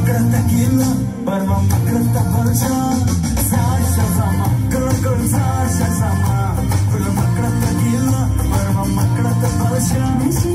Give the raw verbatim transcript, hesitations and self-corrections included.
makrata gila, barwa makrata balcha, sasha sama, kul kul sasha sama, kul makrata gila, barwa makrata balcha.